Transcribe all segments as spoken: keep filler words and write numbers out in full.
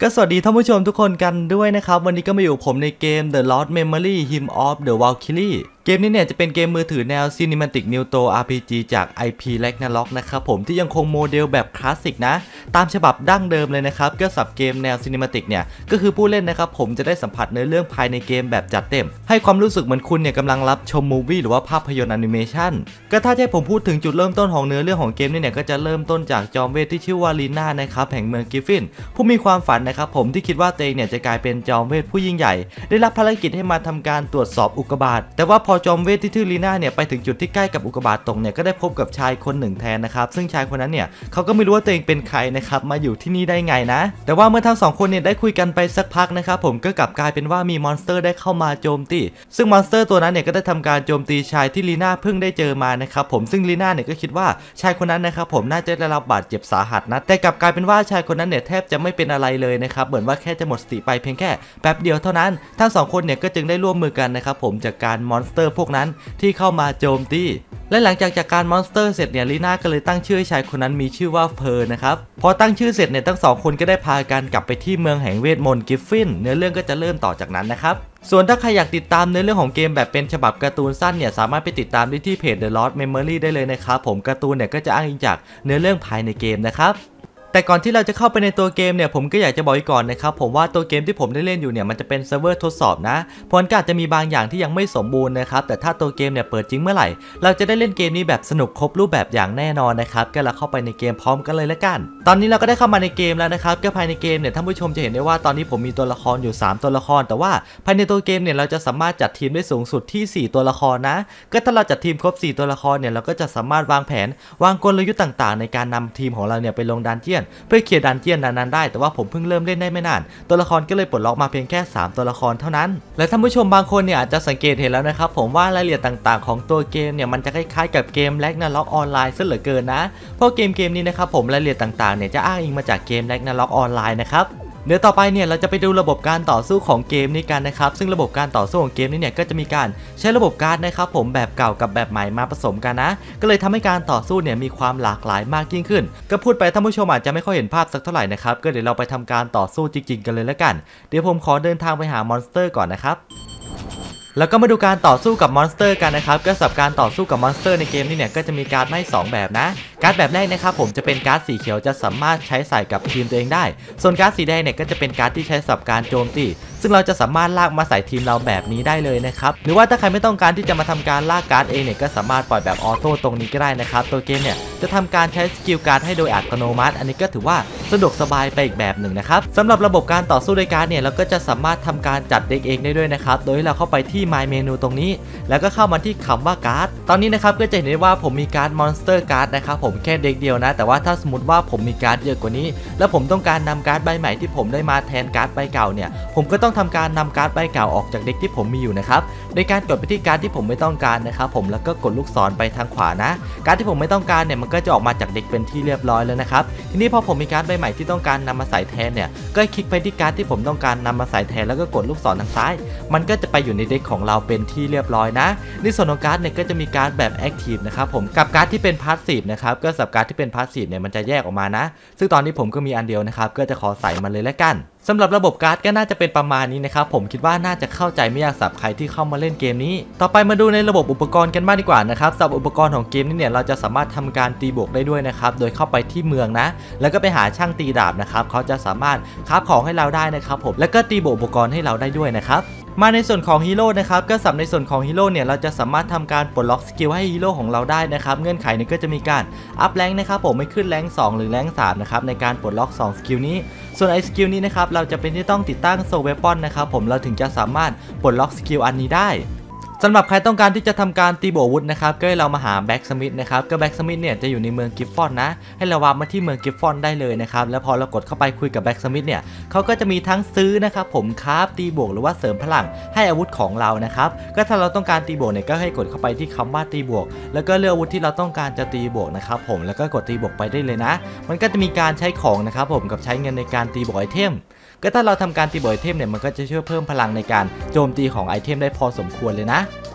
ก็สวัสดีท่านผู้ชมทุกคนกันด้วยนะครับวันนี้ก็มาอยู่ผมในเกม The Lost Memory Hymn of the Valkyrie เกมนี้เนี่ยจะเป็นเกมมือถือแนว Cinematic Muto อาร์ พี จี จาก ไอ พี Ragnarok นะครับผมที่ยังคงโมเดลแบบคลาสสิกนะตามฉบับดั้งเดิมเลยนะครับก็สับเกมแนว Cinematic เนี่ยก็คือผู้เล่นนะครับผมจะได้สัมผัสเนื้อเรื่องภายในเกมแบบจัดเต็มให้ความรู้สึกเหมือนคุณเนี่ยกำลังรับชมมูวี่หรือว่าภาพยนตร์แอนิเมชันก็ถ้าให้ผมพูดถึงจุดเริ่มต้นของเนื้อเรื่องของเกมนี่เนี่ยก็จะเริ่มต้นจากจอมเวทที่ชื่อว่าลีน่านะครับแห่งเมืองกิฟฟินผู้มีความฝันนะครับผมที่คิดว่าตัวเองเนี่ยจะกลายเป็นจอมเวทผู้ยิ่งใหญ่ได้รับภารกิจให้มาทำการตรวจสอบอุกกาบาตแต่ว่าพอจอมเวทที่ชื่อลีน่าเนี่ยไปถึงจุดที่ใกล้กับอุกกาบาตตกเนี่ยก็ได้พบกับชายคนหนึ่งแทนนะครับซึ่งชายคนนั้นเนี่ยเขาก็ไม่รู้ว่าตัวเองเป็นใครนะครับมาอยู่ที่นี่ได้ไงนะแต่ว่าเมื่อทั้งสองคนเนี่ยได้คุยกันไปสักพักนะครับผมก็กลับกลายเป็นว่ามีมอนสเตอร์ได้เข้ามาโจมตีซึ่งมอนสเตอร์ตัวนั้นเนี่ยก็ได้ทำการโจมตีชายที่ลีน่าเพิ่งได้เจอมานะครับผมซึ่งลีน่าเนี่ยก็คิดว่าชายคนนั้นนะครับผมน่าจะได้รับบาดเจ็บสาหัสนะแต่กลับกลายเป็นว่าชายคนนั้นเนี่ยแทบจะไม่เป็นอะไรเลยนะครับเหมือนว่าแค่จะหมดสติไปเพียงแค่แป๊บเดียวเท่านั้นทั้งสองคนเนี่ยก็จึงได้ร่วมมือกันนะครับผมจากการมอนสเตอร์พวกนั้นที่เข้ามาโจมตีและหลังจากจากการมอนสเตอร์เสร็จเนี่ยลีน่าก็เลยตั้งชื่อให้ชายคนนั้นมีชื่อว่าเพอร์นะครับพอตั้งชื่อเสร็จเนี่ยทั้งสองคนก็ได้พากันกลับไปที่เมืองแห่งเวทมนต์กิฟฟินเนื้อเรื่องก็จะเริ่มต่อจากนั้นนะครับส่วนถ้าใครอยากติดตามเนื้อเรื่องของเกมแบบเป็นฉบับการ์ตูนสั้นเนี่ยสามารถไปติดตามได้ที่เพจ The Lost Memory ได้เลยนะครับผมการ์ตูนเนี่ยก็จะอ้างอิงจากเนื้อเรื่องภายในเกมนะครับแต่ก่อนที่เราจะเข้าไปในตัวเกมเนี่ยผมก็อยากจะบอกก่อนนะครับผมว่าตัวเกมที่ผมได้เล่นอยู่เนี่ยมันจะเป็นเซิร์ฟเวอร์ทดสอบนะเพราะก็อาจจะมีบางอย่างที่ยังไม่สมบูรณ์นะครับแต่ถ้าตัวเกมเนี่ยเปิดจริงเมื่อไหร่เราจะได้เล่นเกมนี้แบบสนุกครบรูปแบบอย่างแน่นอนนะครับก็เราเข้าไปในเกมพร้อมกันเลยละกันตอนนี้เราก็ได้เข้ามาในเกมแล้วนะครับก็ภายในเกมเนี่ยท่านผู้ชมจะเห็นได้ว่าตอนนี้ผมมีตัวละครอยู่สามตัวละครแต่ว่าภายในตัวเกมเนี่ยเราจะสามารถจัดทีมได้สูงสุดที่สี่ตัวละครนะก็ถ้าเราจัดทีมครบสี่ตัวละครเนี่ยเราก็จะสามารถวางแผนวางกลยุทธ์ต่างๆในการนำทีมของเราเนี่ยไปลงดันเจียนเพื่อเคลียร์ดันเจียนนั้นๆได้แต่ว่าผมเพิ่งเริ่มเล่นได้ไม่นานตัวละครก็เลยปลดล็อกมาเพียงแค่สามตัวละครเท่านั้นและท่านผู้ชมบางคนเนี่ยอาจจะสังเกตเห็นแล้วนะครับผมว่ารายละเอียดต่างๆของตัวเกมเนี่ยมันจะคล้ายๆกับเกม Ragnarok ออนไลน์ซะเหลือเกินนะเพราะเกมเกมนี้นะครับผมรายละเอียดต่างๆเนี่ยจะอ้างอิงมาจากเกม Ragnarok ออนไลน์นะครับเดี๋ยวต่อไปเนี่ยเราจะไปดูระบบการต่อสู้ของเกมนี้กันนะครับซึ่งระบบการต่อสู้ของเกมนี้เนี่ยก็จะมีการใช้ระบบการ์ดนะครับผมแบบเก่ากับแบบใหม่มาผสมกันนะก็เลยทำให้การต่อสู้เนี่ยมีความหลากหลายมากยิ่งขึ้นก็พูดไปท่านผู้ชมอาจจะไม่ค่อยเห็นภาพสักเท่าไหร่นะครับก็เดี๋ยวเราไปทำการต่อสู้จริงๆกันเลยแล้วกันเดี๋ยวผมขอเดินทางไปหามอนสเตอร์ก่อนนะครับแล้วก็มาดูการต่อสู้กับมอนสเตอร์กันนะครับก็สำหรับการต่อสู้กับมอนสเตอร์ในเกมนี้เนี่ยก็จะมีการ์ดให้สองแบบนะการ์ดแบบแรกนะครับผมจะเป็นการ์ดสีเขียวจะสามารถใช้ใส่กับทีมตัวเองได้ส่วนการ์ดสีแดงเนี่ยก็จะเป็นการ์ดที่ใช้สำหรับการโจมตีซึ่งเราจะสามารถลากมาใส่ทีมเราแบบนี้ได้เลยนะครับหรือว่าถ้าใครไม่ต้องการที่จะมาทำการลากการ์ดเองเนี่ยก็สามารถปล่อยแบบออโต้ตรงนี้ก็ได้นะครับตัวเกมเนี่ยจะทำการใช้สกิลการ์ดให้โดยอัตโนมัติอันนี้ก็ถือว่าสะดวกสบายไปอีกแบบหนึ่งนะครับสำหรับระบบการต่อสู้ด้วยการ์ดเนี่ยเราก็จะสามารถทำการจัดเด็กเองได้ด้วยนะครับโดยเราเข้าไปที่ My Menu ตรงนี้แล้วก็เข้ามาที่คำว่าการ์ดตอนนี้นะครับก็จะเห็นได้ว่าผมมีการ์ดมอนสเตอร์การ์ดนะครับผมแค่เด็กเดียวนะแต่ว่าถ้าสมมติว่าผมมีการ์ดเยอะกว่านี้แล้วผมต้องการนำการ์ดใบใหม่ที่ผมได้มาแทนการ์ดใบเก่าเนี่ยผมก็ต้องทำการนำการ์ดใบเก่าออกจากเด็กที่ผมมีอยู่นะครับโดยการกดไปที่การ์ดที่ผมไม่ต้องการนะครับผมแล้วก็กดลูกศรไปทางขวานะการ์ดที่ผมไม่ต้องการเนี่ยมันก็จะออกมาจากเด็กเป็นที่เรียบร้อยแล้วนะครับทีนี้พอผมมีการ์ดใบใหม่ที่ต้องการนำมาใส่แทนเนี่ยก็คลิกไปที่การ์ดที่ผมต้องการนำมาใส่แทนแล้วก็กดลูกศรทางซ้ายมันก็จะไปอยู่ในเด็กของเราเป็นที่เรียบร้อยนะในส่วนของการ์ดเนี่ยก็จะมีการ์ดแบบแอคทีฟนะครับผมกับการ์ดที่เป็นพาสซีฟนะครับก็สำหรับการ์ดที่เป็นพาสซีฟเนี่ยมันจะแยกออกมานะซึ่งตอนนี้ผมก็มีอันเดียวนะครับก็จะขอใส่มาเลยแล้วกันสำหรับระบบการ์ดก็น่าจะเป็นประมาณนี้นะครับผมคิดว่าน่าจะเข้าใจไม่ยากสำหรับใครที่เข้ามาเล่นเกมนี้ต่อไปมาดูในระบบอุปกรณ์กันบ้างดีกว่านะครับสำหรับอุปกรณ์ของเกมนี้เนี่ยเราจะสามารถทำการตีบวกได้ด้วยนะครับโดยเข้าไปที่เมืองนะแล้วก็ไปหาช่างตีดาบนะครับเขาจะสามารถคราฟของให้เราได้นะครับผมแล้วก็ตีบวกอุปกรณ์ให้เราได้ด้วยนะครับมาในส่วนของฮีโร่นะครับก็สำหรับในส่วนของฮีโร่เนี่ยเราจะสามารถทำการปลดล็อกสกิลให้ฮีโร่ของเราได้นะครับเงื่อนไขนี้ก็จะมีการอัพแรงค์นะครับผมไม่ขึ้นแรงค์สองหรือแรงค์สามนะครับในการปลดล็อกสองสกิลนี้ส่วนไอสกิลนี้นะครับเราจะเป็นที่ต้องติดตั้งโซเวปอนนะครับผมเราถึงจะสามารถปลดล็อกสกิลอันนี้ได้สำหรับใครต้องการที่จะทำการตีบวกอาวุธนะครับก็ให้เรามาหาแบ็กสมิธนะครับก็แบ็กสมิธเนี่ยจะอยู่ในเมืองกิฟฟอนนะให้เราวางมาที่เมืองกิฟฟอนได้เลยนะครับแล้วพอเรากดเข้าไปคุยกับแบ็กสมิธเนี่ยเขาก็จะมีทั้งซื้อนะครับผมคราฟตีบวกหรือว่าเสริมพลังให้อาวุธของเรานะครับก็ถ้าเราต้องการตีบวกเนี่ยก็ให้กดเข้าไปที่คำว่าตีบวกแล้วก็เลือกอาวุธที่เราต้องการจะตีบวกนะครับผมแล้วก็กดตีบวกไปได้เลยนะมันก็จะมีการใช้ของนะครับผมกับใช้เงินในการตีบวกไอเทมก็ถ้าเราทำการตีบวกไอเทมเนี่ยมันก็จะช่วยเพิ่มพลังในการโจมตีของไอเทมได้พอสมควรเลยนะ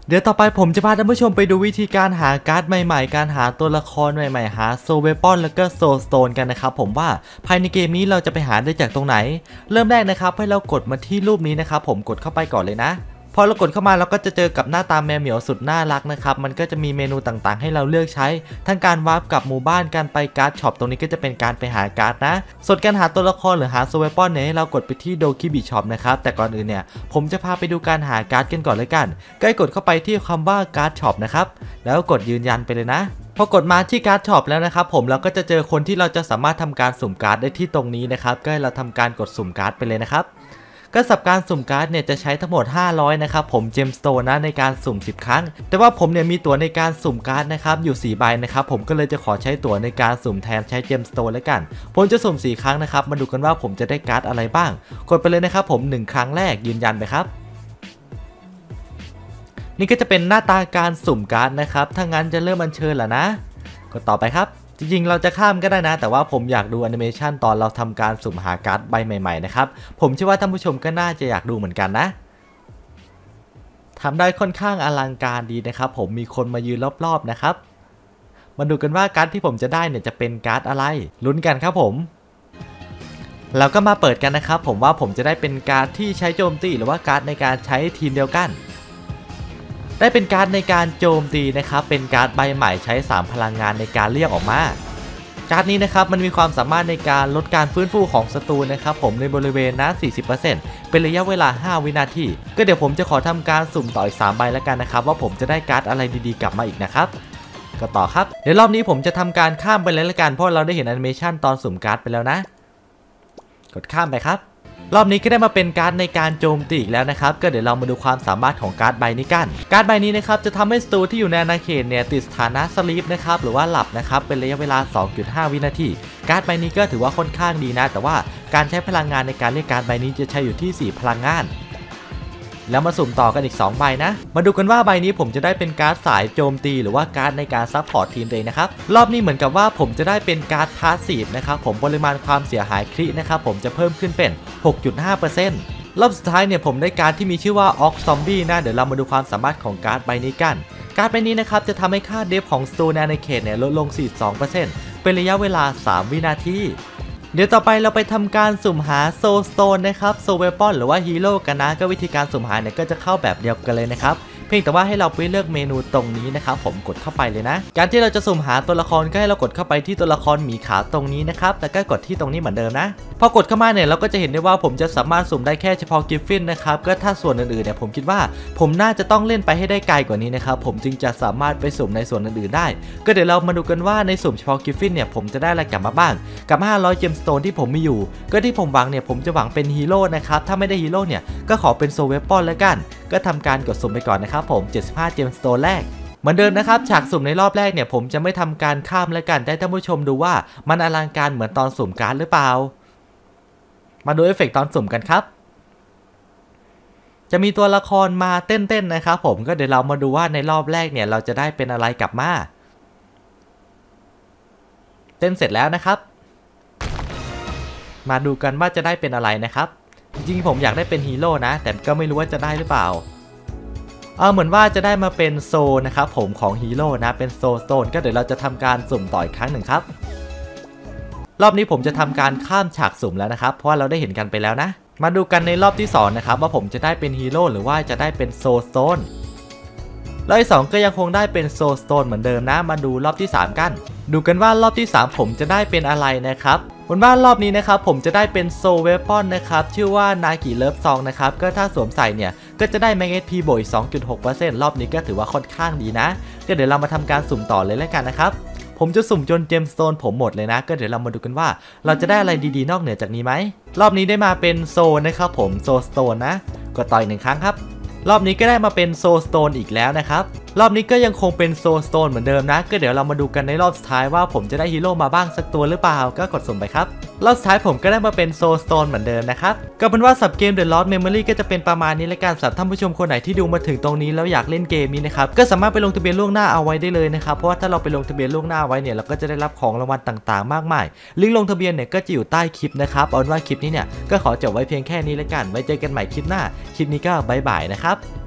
เดี๋ยวต่อไปผมจะพาท่านผู้ชมไปดูวิธีการหาการ์ดใหม่ๆการหาตัวละครใหม่ๆหาโซเวปอนแล้วก็โซสโตนกันนะครับผมว่าภายในเกมนี้เราจะไปหาได้จากตรงไหนเริ่มแรกนะครับให้เรากดมาที่รูปนี้นะครับผมกดเข้าไปก่อนเลยนะพอเรากดเข้ามาเราก็จะเจอกับหน้าตาแมวเหมียวสุดน่ารักนะครับมันก็จะมีเมนูต่างๆให้เราเลือกใช้ทั้งการวาร์ปกับหมู่บ้านการไปการ์ดช็อปตรงนี้ก็จะเป็นการไปหาการ์ดนะส่วนการหาตัวละครหรือหาโซเวปอนเนี่ยเรากดไปที่โดคิบิช็อปนะครับแต่ก่อนอื่นเนี่ยผมจะพาไปดูการหาการ์ดกันก่อนเลยกันก็ให้กดเข้าไปที่คำว่าการ์ดช็อปนะครับแล้วกดยืนยันไปเลยนะพอกดมาที่การ์ดช็อปแล้วนะครับผมเราก็จะเจอคนที่เราจะสามารถทำการสุ่มการ์ดได้ที่ตรงนี้นะครับก็ให้เราทำการกดสุ่มการ์ดไปเลยนะครับก็สำหรับการสุ่มการ์ดเนี่ยจะใช้ทั้งหมดห้าร้อยนะครับผมเจมสโตนนะในการสุ่มสิบครั้งแต่ว่าผมเนี่ยมีตั๋วในการสุ่มการ์ดนะครับอยู่สี่ใบนะครับผมก็เลยจะขอใช้ตั๋วในการสุ่มแทนใช้เจมสโตนแล้วกันผมจะสุ่มสี่ครั้งนะครับมาดูกันว่าผมจะได้การ์ดอะไรบ้างกดไปเลยนะครับผมหนึ่งครั้งแรกยืนยันไปครับนี่ก็จะเป็นหน้าตาการสุ่มการ์ดนะครับถ้างั้นจะเริ่มอัญเชิญแล้วนะกดต่อไปครับจริงๆเราจะข้ามก็ได้นะแต่ว่าผมอยากดูแอนิเมชันตอนเราทำการสุ่มหาการ์ดใบใหม่ๆนะครับผมเชื่อว่าท่านผู้ชมก็น่าจะอยากดูเหมือนกันนะทำได้ค่อนข้างอลังการดีนะครับผมมีคนมายืนรอบๆนะครับมาดูกันว่าการ์ดที่ผมจะได้เนี่ยจะเป็นการ์ดอะไรลุ้นกันครับผมเราก็มาเปิดกันนะครับผมว่าผมจะได้เป็นการ์ดที่ใช้โจมตีหรือว่าการ์ดในการใช้ทีมเดียวกันได้เป็นการ์ดในการโจมตีนะครับเป็นการ์ดใบใหม่ใช้สามพลังงานในการเรียกออกมาการ์ดนี้นะครับมันมีความสามารถในการลดการฟื้นฟูของศัตรูนะครับผมในบริเวณนะ สี่สิบเปอร์เซ็นต์ เป็นระยะเวลาห้าวินาทีก็เดี๋ยวผมจะขอทำการสุ่มต่ออีกสามใบแล้วกันนะครับว่าผมจะได้การ์ดอะไรดีๆกลับมาอีกนะครับก็ต่อครับเดี๋ยวรอบนี้ผมจะทำการข้ามไปเลยละกันเพราะเราได้เห็นแอนิเมชันตอนสุ่มการ์ดไปแล้วนะกดข้ามไปครับรอบนี้ก็ได้มาเป็นการ์ดในการโจมตีอีกแล้วนะครับก็เดี๋ยวเรามาดูความสามารถของการ์ดใบนี้กันการ์ดใบนี้นะครับจะทำให้ศัตรูที่อยู่ในอาณาเขตเนี่ยติดสถานะสลีปนะครับหรือว่าหลับนะครับเป็นระยะเวลา สองจุดห้า วินาทีการ์ดใบนี้ก็ถือว่าค่อนข้างดีนะแต่ว่าการใช้พลังงานในการเรียกการ์ดใบนี้จะใช้อยู่ที่สี่พลังงานแล้วมาสุ่มต่อกันอีกสองใบนะมาดูกันว่าใบนี้ผมจะได้เป็นการ์ดสายโจมตีหรือว่าการ์ดในการซัพพอร์ตทีมเองนะครับรอบนี้เหมือนกับว่าผมจะได้เป็นการ์ดพาสซีฟนะครับผมปริมาณความเสียหายครินะครับผมจะเพิ่มขึ้นเป็น หกจุดห้าเปอร์เซ็นต์ รอบสุดท้ายเนี่ยผมได้การ์ดที่มีชื่อว่าออกซอมบี้นะเดี๋ยวเรามาดูความสามารถของการ์ดใบนี้กันการ์ดใบนี้นะครับจะทำให้ค่าเดฟของสตูนในเขตเนี่ยลดลง สี่สิบสองเปอร์เซ็นต์ เป็นระยะเวลาสามวินาทีเดี๋ยวต่อไปเราไปทำการสุ่มหาโซสโตนนะครับโซเวปอนหรือว่าฮีโร่กันนะก็วิธีการสุ่มหาเนี่ยก็จะเข้าแบบเดียวกันเลยนะครับเพียงแต่ว่าให้เราไปเลือกเมนูตรงนี้นะครับผมกดเข้าไปเลยนะการที่เราจะสุ่มหาตัวละครก็ให้เรากดเข้าไปที่ตัวละครหมีขาวตรงนี้นะครับแล้วก็กดที่ตรงนี้เหมือนเดิมนะพอกดเข้ามาเนี่ยเราก็จะเห็นได้ว่าผมจะสามารถสุ่มได้แค่เฉพาะกิฟฟินนะครับก็ถ้าส่วนอื่นๆเนี่ยผมคิดว่าผมน่าจะต้องเล่นไปให้ได้ไกลกว่านี้นะครับผมจึงจะสามารถไปสุ่มในส่วนอื่นๆได้ก็เดี๋ยวเรามาดูกันว่าในสุ่มเฉพาะกิฟฟินเนี่ยผมจะได้อะไรกลับมาบ้างกับห้าร้อยเจมสโตนที่ผมมีอยู่ก็ที่ผมหวังเนี่ยผมจะหวังเป็นฮีโร่นะครับถ้าไม่ได้ฮีโร่เนี่ยก็ขอเป็นโซเวปอนแล้วกันก็ทำการกดสุ่มไปก่อนนะครับผมเจ็ดสิบห้าเจมสโตนแรกเหมือนเดิมนะครับฉากสุ่มในรอบแรกเนี่ยผมจะไม่ทำการข้ามแล้วกันได้ท่านผู้ชมดูว่ามันอลังการเหมือนตอนสุ่มการ์ดหรือเปล่ามาดูเอฟเฟกต์ตอนสุ่มกันครับจะมีตัวละครมาเต้นๆนะครับผมก็เดี๋ยวเรามาดูว่าในรอบแรกเนี่ยเราจะได้เป็นอะไรกลับมาเต้นเสร็จแล้วนะครับมาดูกันว่าจะได้เป็นอะไรนะครับจริงๆผมอยากได้เป็นฮีโร่นะแต่ก็ไม่รู้ว่าจะได้หรือเปล่าเออเหมือนว่าจะได้มาเป็นโซนะครับผมของฮีโร่นะเป็นโซโซนก็เดี๋ยวเราจะทำการสุ่มต่ออีกครั้งหนึ่งครับรอบนี้ผมจะทำการข้ามฉากสุ่มแล้วนะครับเพราะว่าเราได้เห็นกันไปแล้วนะมาดูกันในรอบที่สองนะครับว่าผมจะได้เป็นฮีโร่หรือว่าจะได้เป็นโซโซนรอบที่สองก็ยังคงได้เป็นโซสโตนเหมือนเดิมนะมาดูรอบที่สามกันดูกันว่ารอบที่สามผมจะได้เป็นอะไรนะครับบนว่ารอบนี้นะครับผมจะได้เป็นโซเวปอนนะครับชื่อว่านากิเลิฟซองนะครับก็ถ้าสวมใส่เนี่ยก็จะได้แมกเนตพีบวก สองจุดหกเปอร์เซ็นต์ รอบนี้ก็ถือว่าค่อนข้างดีนะก็เดี๋ยวเรามาทำการสุ่มต่อเลยแล้วกันนะครับผมจะสุ่มจนเจมสโตนผมหมดเลยนะก็เดี๋ยวเรามาดูกันว่าเราจะได้อะไรดีๆนอกเหนือจากนี้ไหมรอบนี้ได้มาเป็นโซนะครับผมโซสโตนนะก็ต่อยหนึ่งครั้งครับรอบนี้ก็ได้มาเป็นโซสโตนอีกแล้วนะครับรอบนี้ก็ยังคงเป็นโซสโตนเหมือนเดิมนะก็เดี๋ยวเรามาดูกันในรอบสุดท้ายว่าผมจะได้ฮีโร่มาบ้างสักตัวหรือเปล่าก็กดสุ่มไปครับรอบสุดท้ายผมก็ได้มาเป็นโซสโตนเหมือนเดิมนะครับก็เป็นว่าสับเกม The Lost Memory ก็จะเป็นประมาณนี้และการสำหรับท่านผู้ชมคนไหนที่ดูมาถึงตรงนี้แล้วอยากเล่นเกมนี้นะครับก็สามารถไปลงทะเบียนล่วงหน้าเอาไว้ได้เลยนะครับเพราะว่าถ้าเราไปลงทะเบียนล่วงหน้าไว้เนี่ยเราก็จะได้รับของรางวัลต่างๆมากมายลิงก์ลงทะเบียนเนี่ยก็จะอยู่ใต้คลิปนะครับเอาเป็นว่าคลิปนี้เนี่ยก็ขอจบไว้เพียงแค่นี้แล้วกันไว้เจอกันใหม่คลิปหน้าคลิปนี้ก็บ๊ายบายนะครับ